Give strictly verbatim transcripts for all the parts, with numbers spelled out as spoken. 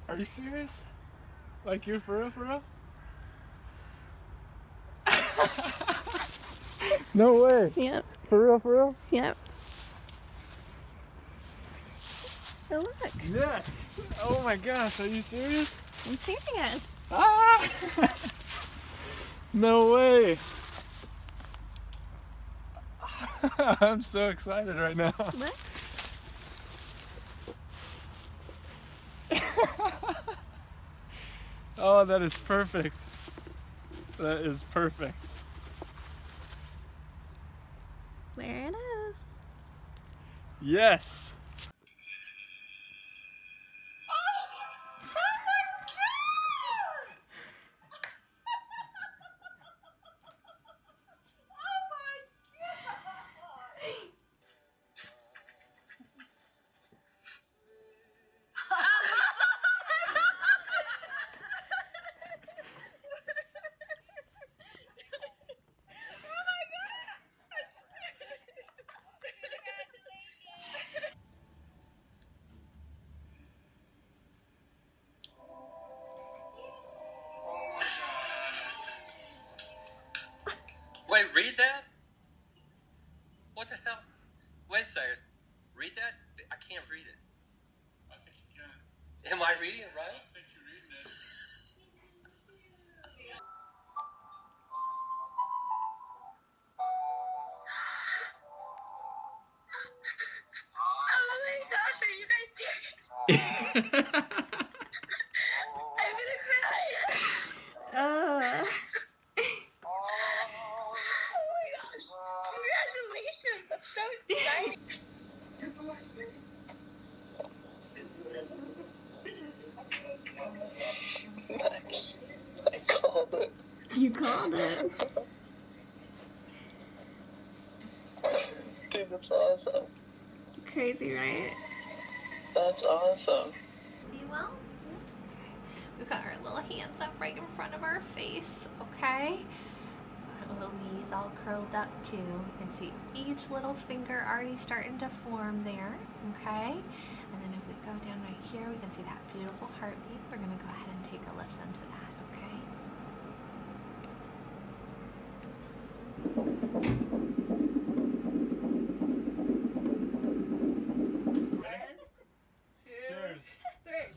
Are you serious? Like you're for real, for real? No way. Yep. For real, for real? Yep. Oh, look. Yes. Oh my gosh, are you serious? I'm serious. Ah! No way. I'm so excited right now. What? Oh, that is perfect. That is perfect. There it is. Yes. Wait, read that? What the hell? Wait a second. Read that? I can't read it. I think you can. Am I reading it right? I think you're reading it. Oh my gosh, are you guys serious? I'm gonna cry. Uh. Oh my gosh. Congratulations. That's so exciting. Nice. I called it. You called it. Dude, that's awesome. Crazy, right? That's awesome. See well? We've got our little hands up right in front of our face, okay? Our little knees all curled up too. You can see each little finger already starting to form there, okay? And then if we go down right here, we can see that beautiful heartbeat. We're gonna go ahead and take a listen to that, okay? Cheers. Three.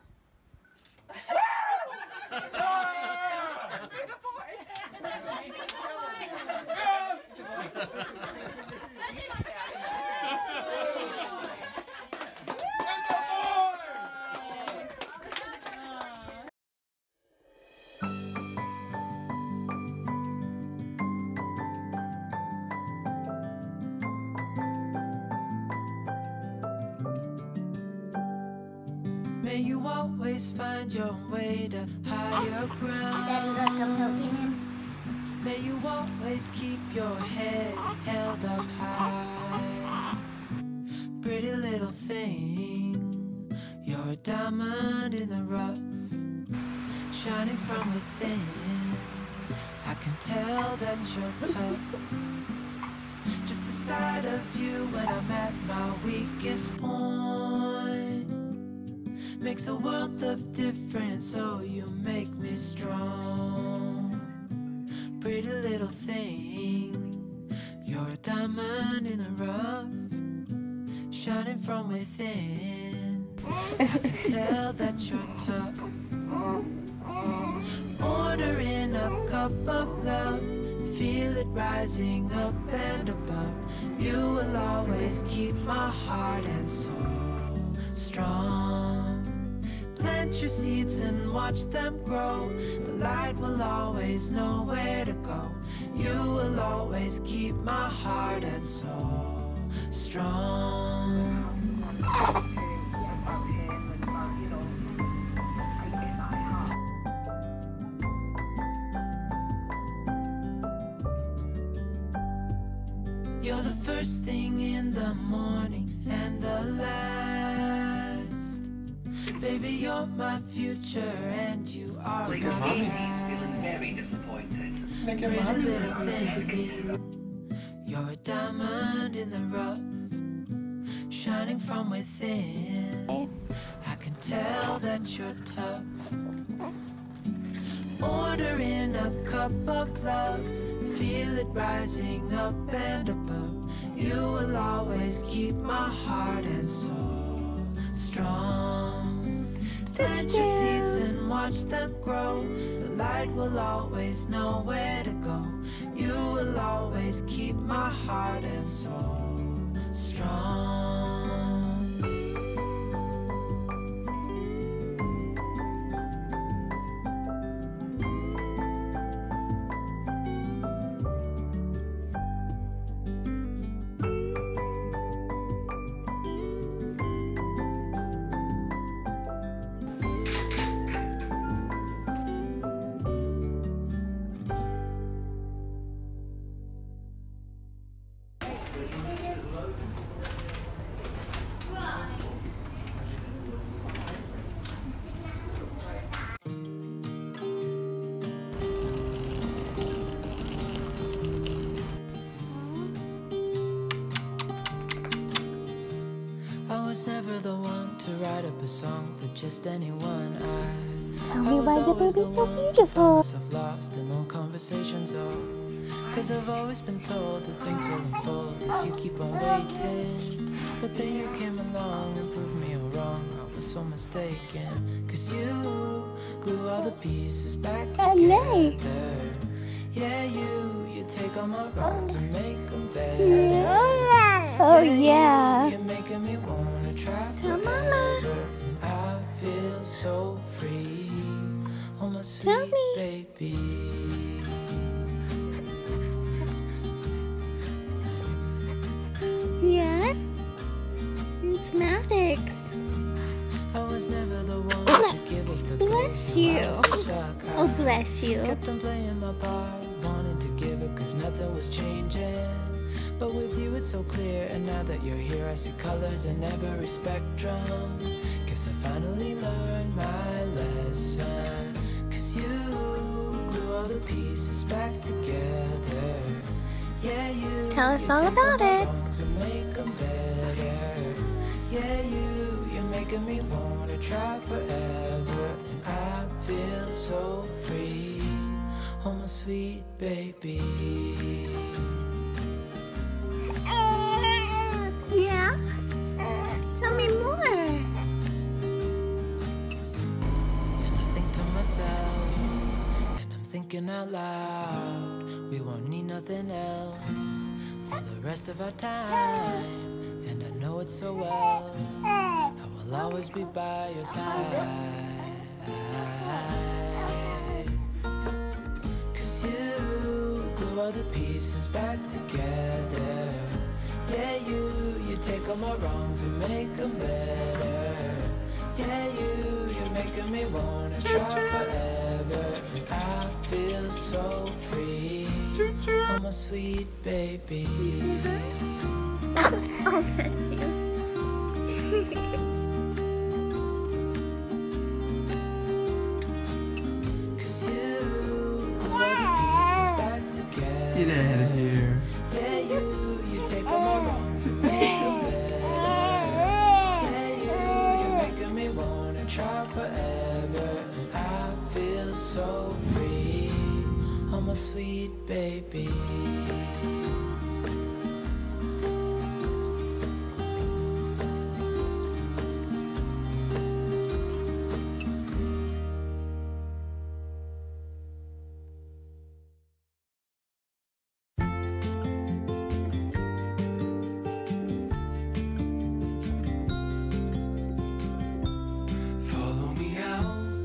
May you always find your way to higher ground. Daddy, look, I'm helping him. May you always keep your head held up high. Pretty little thing, you're a diamond in the rough, shining from within. I can tell that you're tough. Just the sight of you when I'm at my weakest point makes a world of difference, oh, you make me strong. Pretty little thing, you're a diamond in the rough, shining from within. I can tell that you're tough. Ordering a cup of love, feel it rising up and above. You will always keep my heart and soul strong. Plant your seeds and watch them grow. The light will always know where to go. You will always keep my heart and soul strong. You're the first thing in the morning and the last. Baby, you're my future and you are Like, my Mommy past. V's feeling very disappointed. Pretty little thing, you're a diamond in the rough, shining from within. I can tell that you're tough. Ordering a cup of love, feel it rising up and above. You will always keep my heart and soul strong. Plant your seeds and watch them grow. The light will always know where to go. You will always keep my heart and soul strong. I was never the one to write up a song for just anyone. I, Tell I me was why the always baby's so one who beautiful. found myself lost in old conversations. Oh, cause I've always been told that things will unfold if you keep on waiting. But then you came along and proved me all wrong. I was so mistaken. Cause you glue all the pieces back Hello. together. Yeah, you, you take all my wrongs and make them better. Oh yeah. You're making me wanna try Tell forever. And I feel so free. Oh my sweet Tell me. baby. Yeah. It's Maddox. I was never the one to give up the Bless ghost. you. I was stuck. Oh I bless you. kept on playing my part, wanting to give up cause nothing was changing. But with you it's so clear, and now that you're here I see colors in every spectrum. Guess I finally learned my lesson. Cause you glue all the pieces back together. Yeah, you Tell us you all take about my it. wrongs and make them better. Yeah, you, you're making me wanna try forever. And I feel so free. Oh my sweet baby. Yeah? Tell me more. And I think to myself, and I'm thinking out loud, we won't need nothing else for the rest of our time. And I know it so well, I will always be by your side. Cause you glue all the pieces back together. Yeah, you, you take all my wrongs and make them better. Yeah, you, you're making me wanna try forever. And I feel so free. Oh my sweet baby. Oh bless you. Cause you glue all the pieces back together. Get out of here. Yeah, you, you take all my wrongs and make them better. Yeah, you, you're making me wanna try forever. And I feel so free. Oh my sweet baby. Follow me out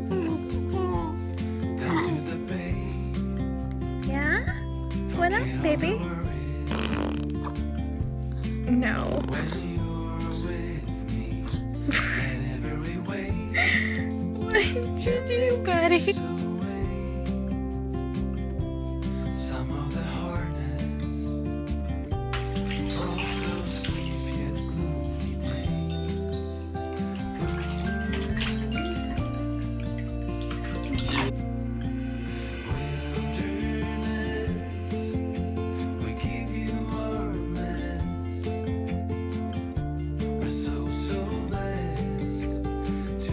down to the bay. Yeah? What else, Forget all baby? the worries No. when you're with me. In every way, What did you do, buddy? kiss away some of the hardness from those brief yet gloomy days. Wilderness, we give you our mess. We're so, so blessed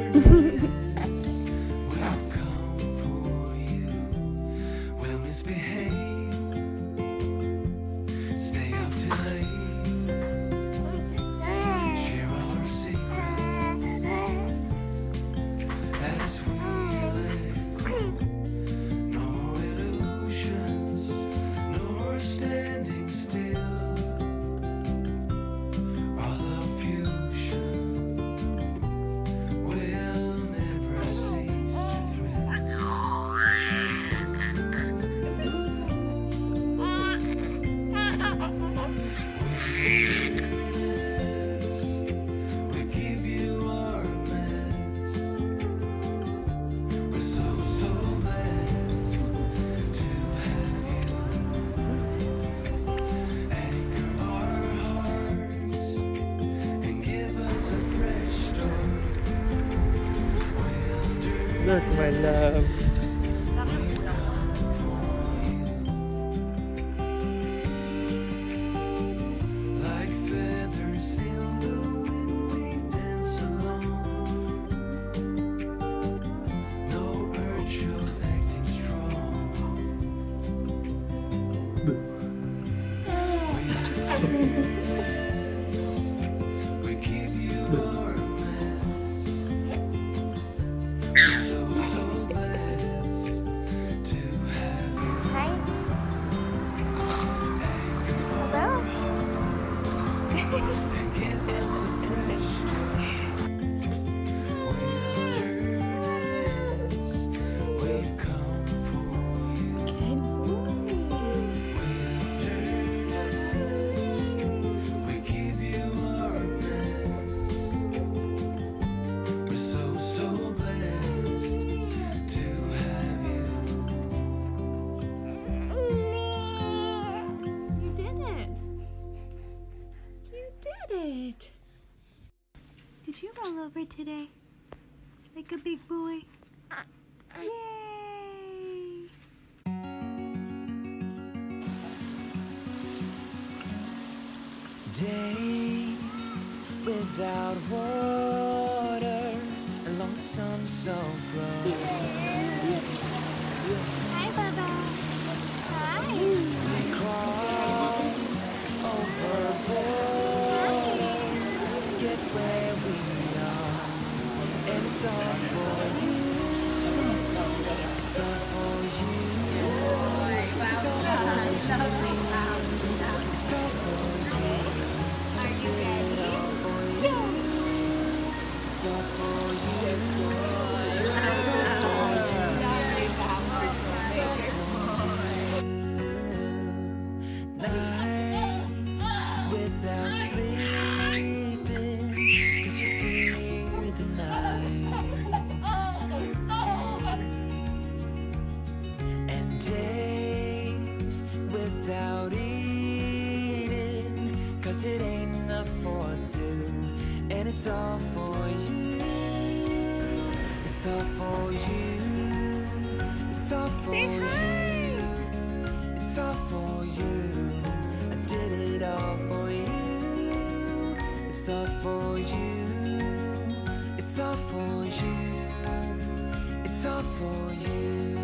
wilderness will come for you. We'll misbehave, stay up too late, share all our secrets as we let go. No more illusions, no more standing still. All of fusion will never cease to thrill. We give you our best. We're so, so blessed to have you. Anchor our hearts and give us a fresh start. Look, my love. Like feathers in the wind, we dance along. No urge of acting strong. We give you our best. We're so, so blessed to have you. Hi. Anchor Hello. our and give us a fresh wilderness. We've come for you. Wilderness. We give you our best. We're so, so blessed to have you. You did it. You did it. Did you roll over today? Like a big boy? Yay! Days without water along the sun so bright. Hi, Bubba. Hi. We crawl overboard to get where we are, and it's all for you. It's all for you. It's all for you. It's all for you. Are you ready? It's all for you. It's all for you. It's all for you. Nights without sleeping, 'cause you fear the night. And days without eating, 'cause it ain't enough for two. And it's all for you. It's all for you. It's all for Say you. hi. It's all for you. I did it all for you. It's all for you. It's all for you. It's all for you.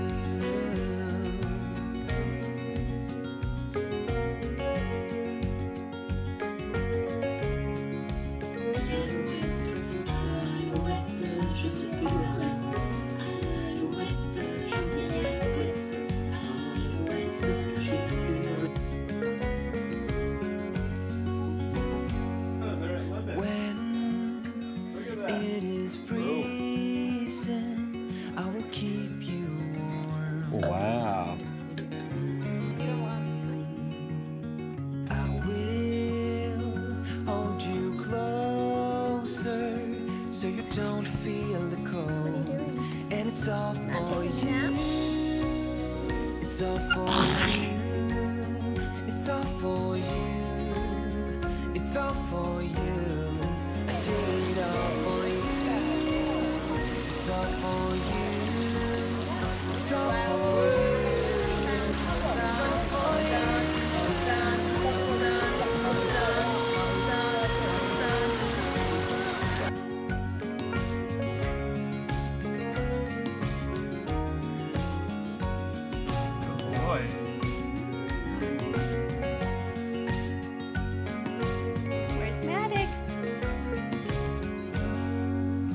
When it is freezing, I will keep you warm. Wow. I will hold you closer so you don't feel the cold. And it's all for you. It's all for you. It's all for you. It's all for you. I did it all for you. It's all for you. It's all for you. It's all for you.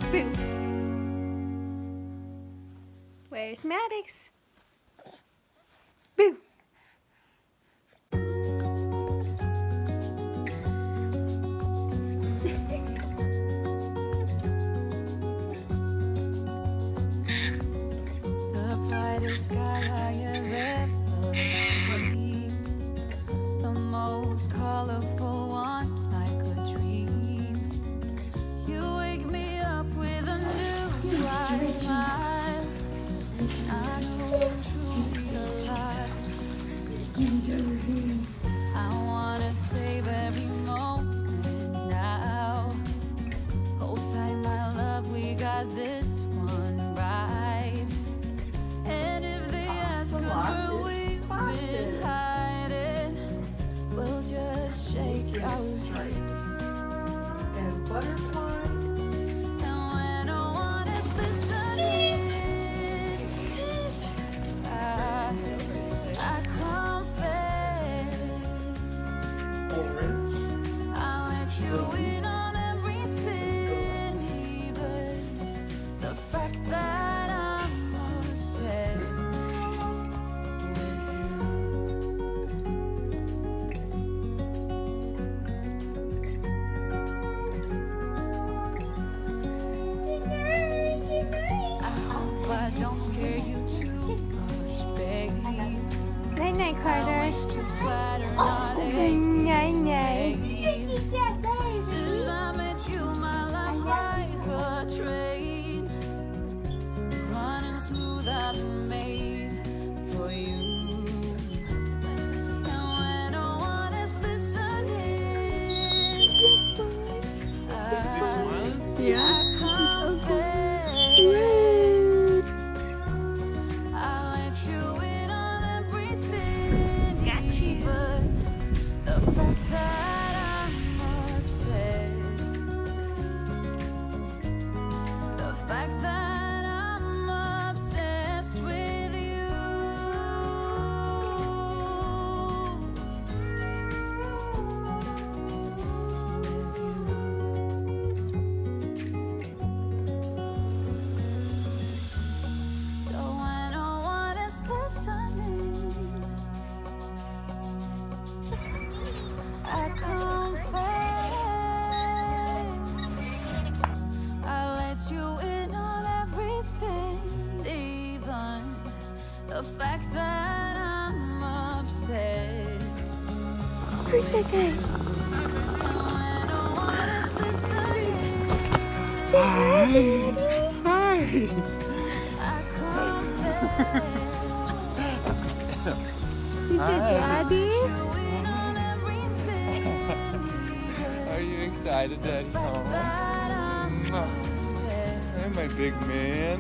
Boo. Where's Maddox? Boo. The brightest sky I have ever seen, the most colorful one like a dream. You wake me up with a new bright smile. I know I'm truly alive. I wanna save every moment now. Hold tight, my love, we got this one right. And if they ask us where we've been hiding, we'll just shake our heads. And butterfly. And when no one is listening, I, I confess, Orange. I'll let you in on everything, even the fact that I'm obsessed with you. I hope I don't scare you too much, babe. Night night, I Carter. wish to flatter, not ache. Night night. Since I met you, my life's like a train, running smooth, I've been made for you. And when no one is listening, I, Yeah. I confess, I'll let you in on everything, even the fact that I'm obsessed, the fact that I'm obsessed with you. So when no one is listening, I confess, I let you in on everything, even the fact that I'm obsessed. Who's that guy? And when no one is listening, Hi. I confess, Is that Daddy? you in on everything, Are you excited, Daddy's home? that I'm Mwah. obsessed. Hi, my big man.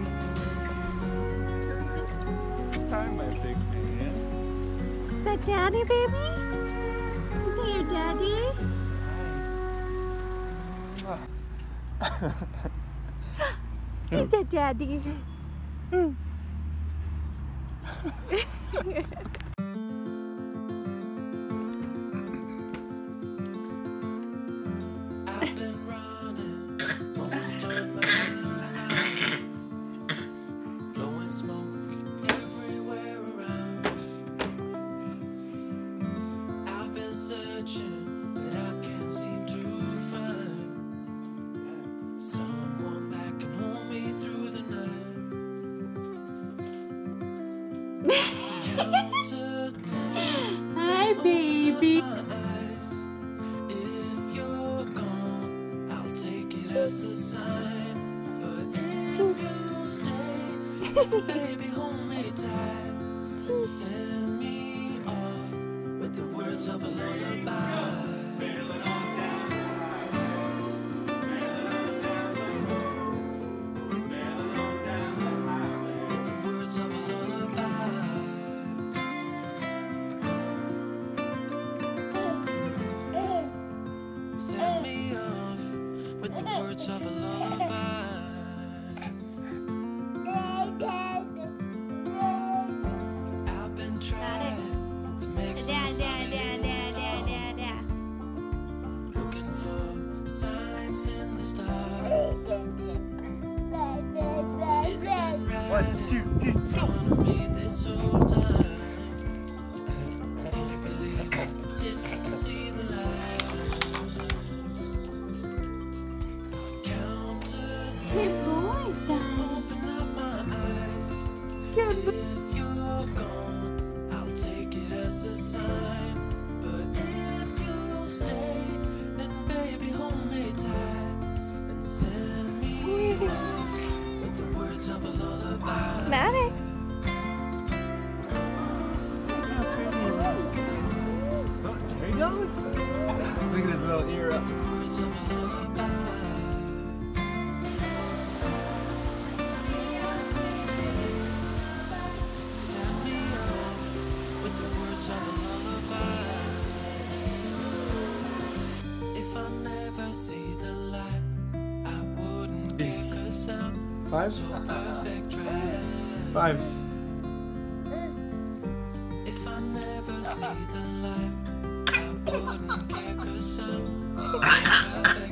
Hi, my big man. Is that Daddy, baby? Is that your Daddy? Is that Daddy? I've been running most of my life, blowing smoke everywhere around. I've been searching, but I can't seem to find someone that can hold me through the night. Counter Hi, baby. my eyes. If you're gone, I'll take it as a sign. But if you stay, baby, hold me tight. Send me off with the words of a lullaby. With the words of a lullaby. Set me off with the words of a lullaby. I've been trying to make some Dad, dad, sense, dad, dad, dad, dad, dad. looking for signs in the stars. One, two, three, go! Good boy, Dad. Good boy. Maddie. Oh, there he goes. Look at his little ear up. Fives? Fives. If I never see the light, I wouldn't care 'cause I'm a perfect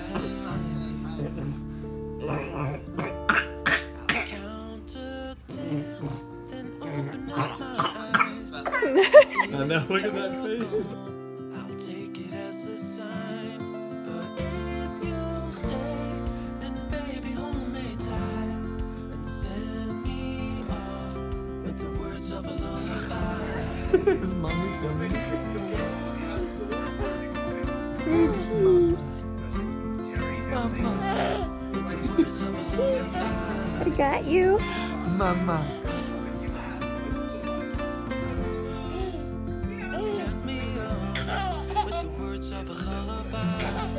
I'll count to ten, then open up my eyes. I know, look at that face. I'll take it as a sign, but if you'll stay, then baby hold me tight and send me off with the words of a lullaby. Is mommy filming? I got you. Mama. Send me off with the words of a lullaby.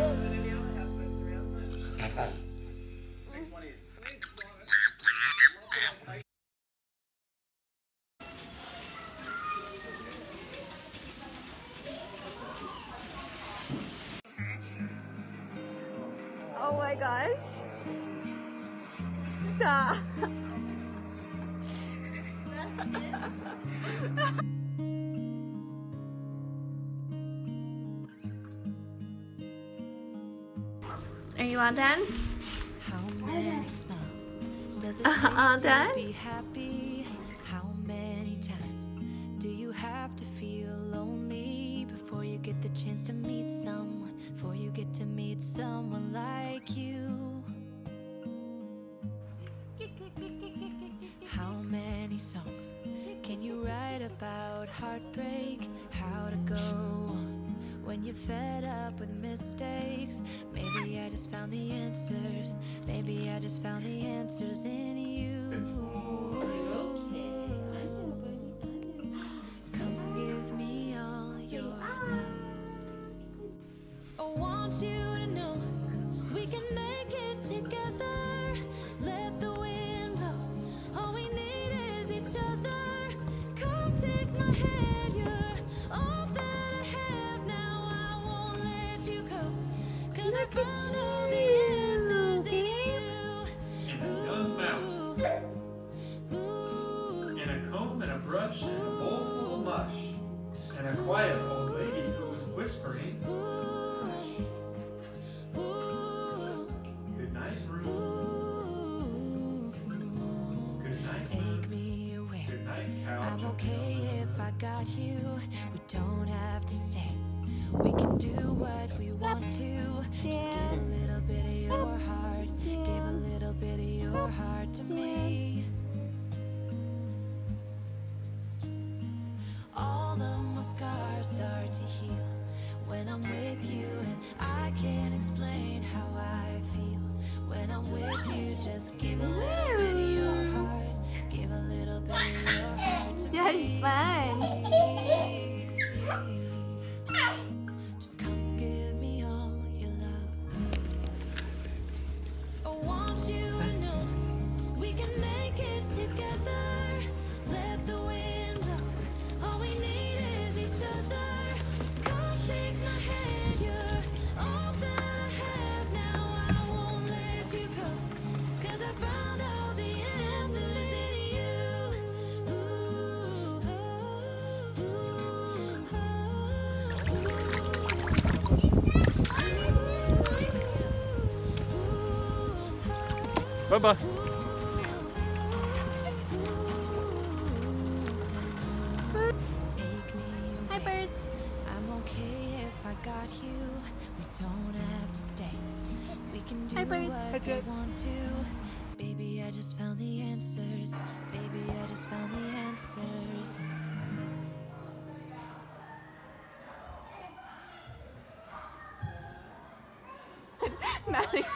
Oh my gosh. Stop. Are you all done? How many smiles does it Uh, take all to done? be happy? How many times do you have to feel lonely before you get the chance to meet someone? Before you get to meet someone like you? How many songs can you write about heartbreak? How to go when you're fed up with mistakes? Maybe I just found the answers. Maybe I just found the answers in you. Come give me all your love. I want you to know we can make it together. Let the wind blow. All we need is each other. Come take my hand. You're all that I have now. I won't let you go. 'Cause I found all the answers in you. And a young mouse. Ooh. And a comb and a brush and a bowl full of mush. And a quiet old lady who was whispering, hush. Good night, room. Good night, Take room. me away. Good night, couch. I'm okay if I got you. We don't have to stay. We can do what we want to. Just give a little bit of your heart. Give a little bit of your heart to me. All of my scars start to heal when I'm with you, and I can't explain how I feel when I'm with you. Just give a little bit of your heart. Give a little bit of your heart to That's me. fun. Just come give me all your love. I want you to know we can make it together. Let the wind blow. All we need is each other. Come take my hand. You're all that I have now. I won't let you go. 'Cause I found all the answers in you. Ooh, oh, ooh, ooh, ooh. Bye-bye. got you. We don't have to stay. We can do Hi, birds. what we want to. Baby, I just found the answers. Baby, I just found the answers in you. Maddox.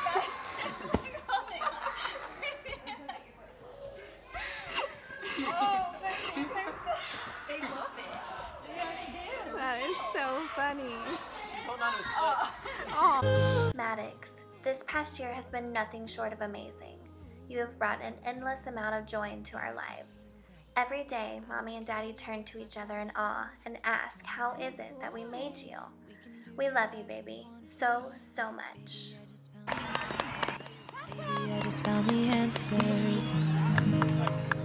Oh, but they love it. Yeah, they do. That is so funny. She's holding on to his foot. Oh. Maddox, this past year has been nothing short of amazing. You have brought an endless amount of joy into our lives. Every day, Mommy and Daddy turn to each other in awe and ask, how is it that we made you? We love you, baby, so, so much. Baby, I just found the answers in you.